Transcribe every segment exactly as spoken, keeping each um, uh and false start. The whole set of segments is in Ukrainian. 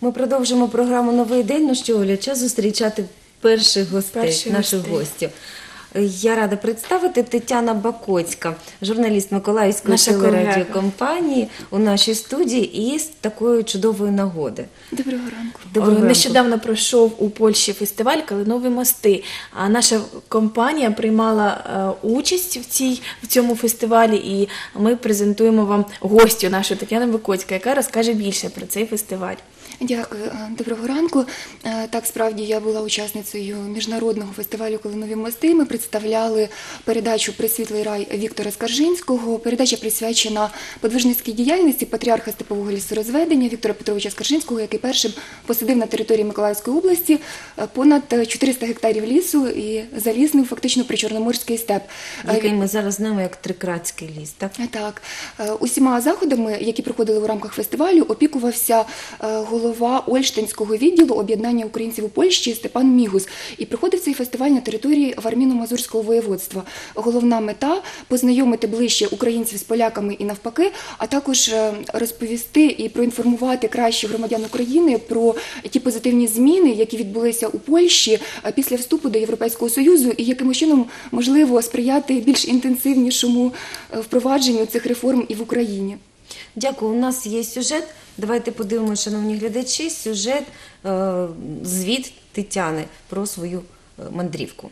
Ми продовжимо програму «Новий день». Ну що, Оля, час зустрічати перших гостей, Перших наших гостей. гостів. Я рада представити Тетяна Бакоцька, журналіст Миколаївської Наша телерадіокомпанії у нашій студії і з такої чудової нагоди. Доброго ранку. Доброго ранку. Нещодавно пройшов у Польщі фестиваль «Калинові мости». А наша компанія приймала е, участь в, цій, в цьому фестивалі, і ми презентуємо вам гостю нашу Тетяну Бакоцьку, яка розкаже більше про цей фестиваль. Дякую. Доброго ранку. Так, справді, я була учасницею міжнародного фестивалю «Калинові мости». Ми представляли передачу «Пресвітлий рай» Віктора Скаржинського. Передача присвячена подвижницькій діяльності патріарха степового лісорозведення Віктора Петровича Скаржинського, який першим посадив на території Миколаївської області понад чотириста гектарів лісу і заліснив фактично причорноморський степ. Який ми зараз знаємо як Трикратський ліс, так? Так. Усіма заходами, які проходили у рамках фестивалю, опікувався голова Ольштинського відділу об'єднання українців у Польщі Степан Мігус. І проходив цей фестиваль на території Варміно-Мазурського воєводства. Головна мета – познайомити ближче українців з поляками і навпаки, а також розповісти і проінформувати краще громадян України про ті позитивні зміни, які відбулися у Польщі після вступу до Європейського Союзу, і яким чином можливо сприяти більш інтенсивнішому впровадженню цих реформ і в Україні. Дякую. У нас є сюжет. Давайте подивимося, шановні глядачі, сюжет, е, звіт Тетяни про свою е, мандрівку.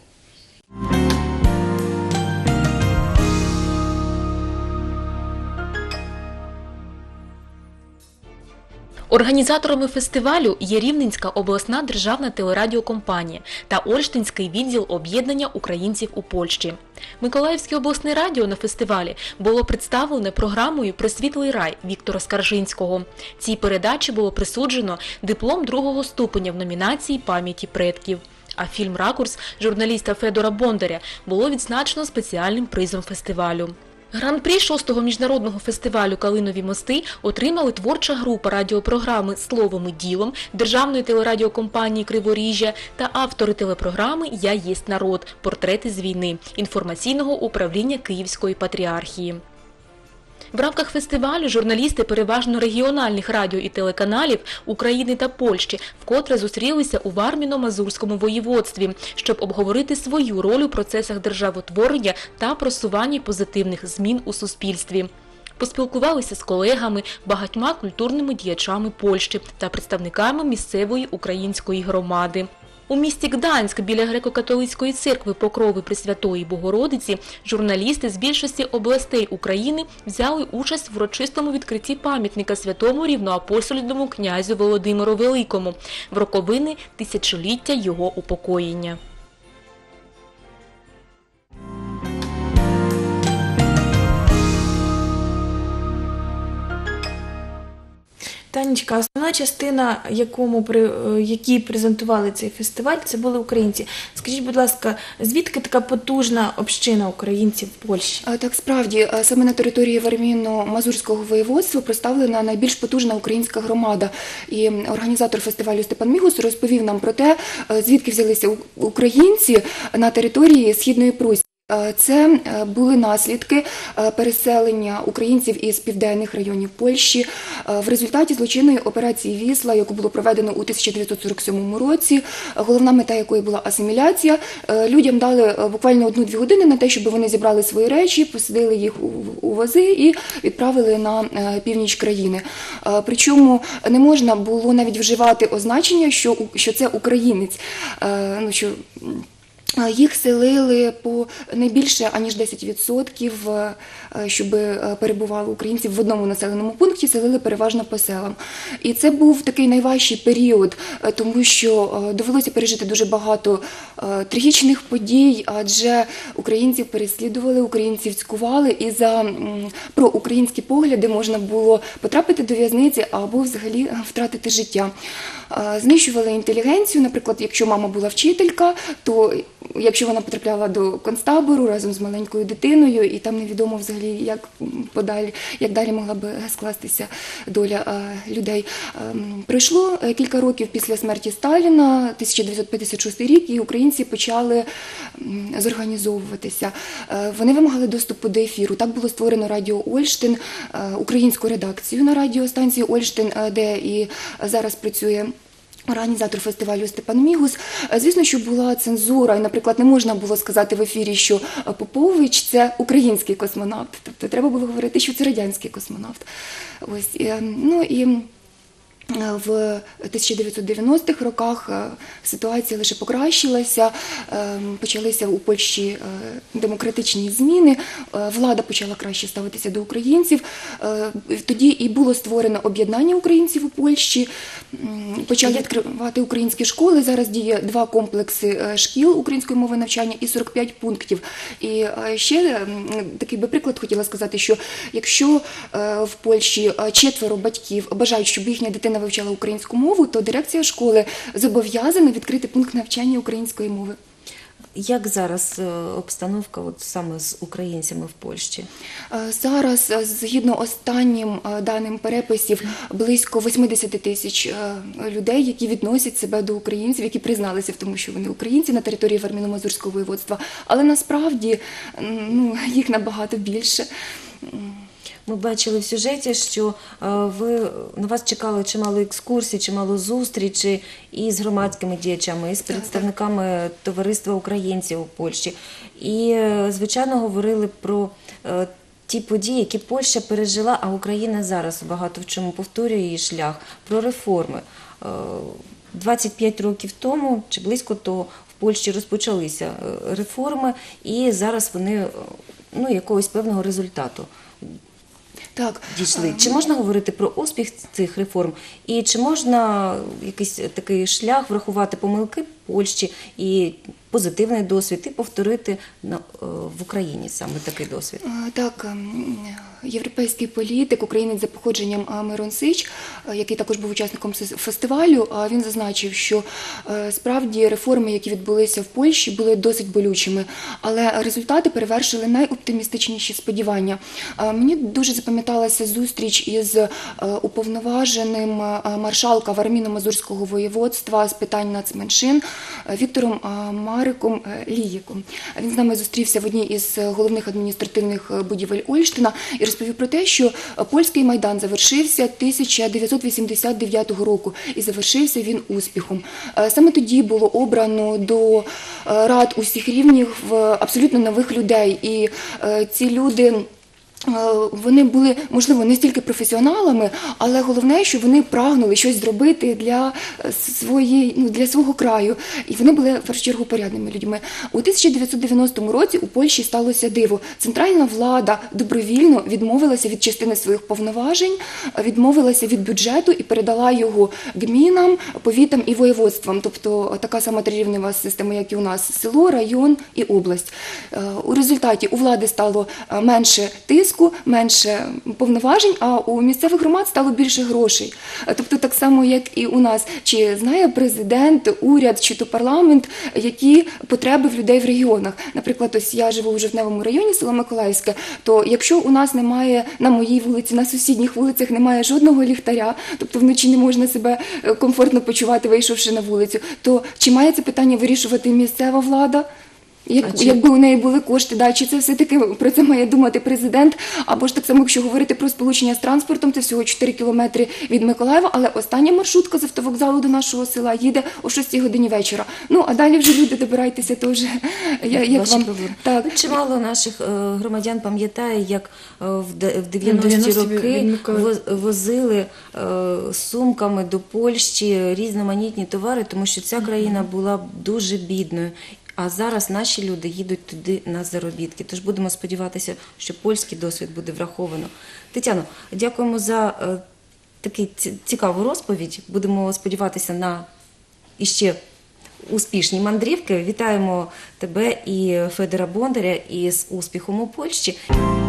Організаторами фестивалю є Рівненська обласна державна телерадіокомпанія та Ольштинський відділ об'єднання українців у Польщі. Миколаївське обласне радіо на фестивалі було представлене програмою «Пресвітлий рай» Віктора Скаржинського. Цій передачі було присуджено диплом другого ступеня в номінації «Пам'яті предків». А фільм «Ракурс» журналіста Федора Бондаря було відзначено спеціальним призом фестивалю. Гран-прі шостого міжнародного фестивалю «Калинові мости» отримали творча група радіопрограми «Словом і ділом» Державної телерадіокомпанії «Криворіжжя» та автори телепрограми «Я єсть народ. Портрети з війни» інформаційного управління Київської патріархії. В рамках фестивалю журналісти переважно регіональних радіо і телеканалів України та Польщі вкотре зустрілися у Варміно-Мазурському воєводстві, щоб обговорити свою роль у процесах державотворення та просуванні позитивних змін у суспільстві. Поспілкувалися з колегами, багатьма культурними діячами Польщі та представниками місцевої української громади. У місті Гданськ біля греко-католицької церкви Покрови Пресвятої Богородиці журналісти з більшості областей України взяли участь в урочистому відкритті пам'ятника святому рівноапостольному князю Володимиру Великому в роковини тисячоліття його упокоєння. Танечка, основна частина, якому при якій презентували цей фестиваль, це були українці. Скажіть, будь ласка, звідки така потужна община українців в Польщі? Так, справді, саме на території Варміно-Мазурського воєводства представлена найбільш потужна українська громада. І організатор фестивалю Степан Мігус розповів нам про те, звідки взялися українці на території Східної Прусії. Це були наслідки переселення українців із південних районів Польщі в результаті злочинної операції «Вісла», яку було проведено у тисяча дев'ятсот сорок сьомому році, головна мета якої була асиміляція. Людям дали буквально одну-дві години на те, щоб вони зібрали свої речі, посадили їх у вози і відправили на північ країни. Причому не можна було навіть вживати означення, що, що це українець, ну, що їх селили по не більше, аніж десять відсотків, щоб перебували українців в одному населеному пункті, селили переважно по селам. І це був такий найважчий період, тому що довелося пережити дуже багато трагічних подій, адже українців переслідували, українців цькували, і за проукраїнські погляди можна було потрапити до в'язниці або взагалі втратити життя. Знищували інтелігенцію, наприклад, якщо мама була вчителька, то якщо вона потрапляла до концтабору разом з маленькою дитиною, і там невідомо взагалі, як подалі, як далі могла б скластися доля е, людей. Е, пройшло е, кілька років після смерті Сталіна, тисяча дев'ятсот п'ятдесят шостий рік, і українці почали м, зорганізовуватися. Е, вони вимагали доступу до ефіру. Так було створено радіо Ольштин, е, українську редакцію на радіостанції Ольштин, е, де і зараз працює організатор фестивалю Степан Мігус. Звісно, що була цензура, і, наприклад, не можна було сказати в ефірі, що Попович – це український космонавт. Тобто треба було говорити, що це радянський космонавт. Ось, ну і в тисяча дев'ятсот дев'яностих роках ситуація лише покращилася, почалися у Польщі демократичні зміни, влада почала краще ставитися до українців. Тоді і було створено об'єднання українців у Польщі, почали відкривати українські школи. Зараз діє два комплекси шкіл української мови навчання і сорок п'ять пунктів. І ще такий би приклад хотіла сказати, що якщо в Польщі четверо батьків бажають, щоб їхня дитина вивчала українську мову, то дирекція школи зобов'язана відкрити пункт навчання української мови. Як зараз е, обстановка от саме з українцями в Польщі? Зараз, згідно останнім е, даним переписів, близько вісімдесят тисяч е, людей, які відносять себе до українців, які призналися в тому, що вони українці на території Варміно-Мазурського воєводства. Але насправді ну, їх набагато більше. Ми бачили в сюжеті, що е, ви, на вас чекали чимало екскурсій, чимало зустрічей і з громадськими діячами, і з представниками товариства українців у Польщі. І, е, звичайно, говорили про е, ті події, які Польща пережила, а Україна зараз багато в чому повторює її шлях, про реформи. Е, двадцять п'ять років тому, чи близько того, в Польщі розпочалися е, реформи, і зараз вони е, ну, якогось певного результату Так. дійшли. Чи можна говорити про успіх цих реформ? І чи можна якийсь такий шлях врахувати помилки Польщі і позитивний досвід і повторити на, в Україні саме такий досвід? Так, європейський політик, українець за походженням Мирон Сич, який також був учасником фестивалю, він зазначив, що справді реформи, які відбулися в Польщі, були досить болючими, але результати перевершили найоптимістичніші сподівання. Мені дуже запам'яталася зустріч із уповноваженим маршалка Варміно-Мазурського воєводства з питань нацменшин Віктором Мариком Лієком. Він з нами зустрівся в одній із головних адміністративних будівель Ольштина і розповів про те, що польський Майдан завершився тисяча дев'ятсот вісімдесят дев'ятого року і завершився він успіхом. Саме тоді було обрано до рад усіх рівнів абсолютно нових людей, і ці люди вони були, можливо, не стільки професіоналами, але головне, що вони прагнули щось зробити для, своєї, ну, для свого краю. І вони були, в першу чергу, порядними людьми. У тисяча дев'ятсот дев'яностому році у Польщі сталося диво. Центральна влада добровільно відмовилася від частини своїх повноважень, відмовилася від бюджету і передала його гмінам, повітам і воєводствам. Тобто така сама трирівнева система, як і у нас – село, район і область. У результаті у влади стало менше тиску, менше повноважень, а у місцевих громад стало більше грошей. Тобто так само, як і у нас. Чи знає президент, уряд, чи то парламент, які потреби в людей в регіонах? Наприклад, ось я живу в Жовтневому районі, село Миколаївське, то якщо у нас немає на моїй вулиці, на сусідніх вулицях немає жодного ліхтаря, тобто вночі не можна себе комфортно почувати, вийшовши на вулицю, то чи має це питання вирішувати місцева влада? Як, чи... Якби у неї були кошти, да, чи це все-таки про це має думати президент, або ж так само, якщо говорити про сполучення з транспортом, це всього чотири кілометри від Миколаєва, але остання маршрутка з автовокзалу до нашого села їде о шостій годині вечора. Ну, а далі вже люди, добирайтеся, то вже як вам... Так. Чимало наших е, громадян пам'ятає, як е, в дев'яності роки возили е, сумками до Польщі різноманітні товари, тому що ця країна була дуже бідною. А зараз наші люди їдуть туди на заробітки. Тож будемо сподіватися, що польський досвід буде враховано. Тетяно, дякуємо за е, таку цікаву розповідь. Будемо сподіватися на іще успішні мандрівки. Вітаємо тебе і Федора Бондаря із успіхом у Польщі.